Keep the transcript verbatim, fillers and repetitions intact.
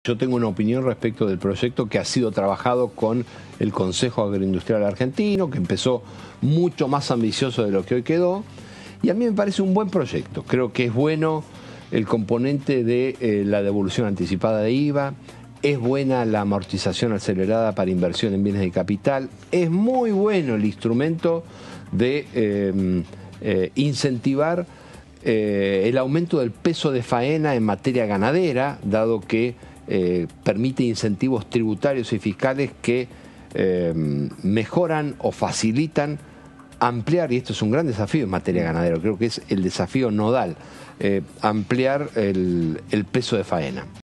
Yo tengo una opinión respecto del proyecto que ha sido trabajado con el Consejo Agroindustrial Argentino, que empezó mucho más ambicioso de lo que hoy quedó, y a mí me parece un buen proyecto. Creo que es bueno el componente de eh, la devolución anticipada de I V A, es buena la amortización acelerada para inversión en bienes de capital, es muy bueno el instrumento de eh, eh, incentivar eh, el aumento del peso de faena en materia ganadera, dado que Eh, permite incentivos tributarios y fiscales que eh, mejoran o facilitan ampliar, y esto es un gran desafío en materia ganadera, creo que es el desafío nodal, eh, ampliar el, el peso de faena.